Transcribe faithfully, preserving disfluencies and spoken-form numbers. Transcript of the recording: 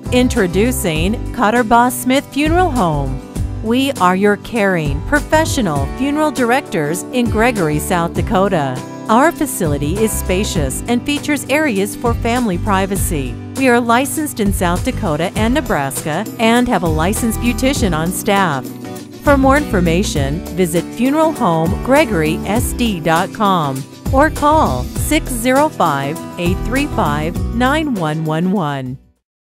Introducing Kotrba-Smith Funeral Home. We are your caring, professional funeral directors in Gregory, South Dakota. Our facility is spacious and features areas for family privacy. We are licensed in South Dakota and Nebraska and have a licensed beautician on staff. For more information, visit funeral home gregory s d dot com or call six zero five, eight three five, nine one one one.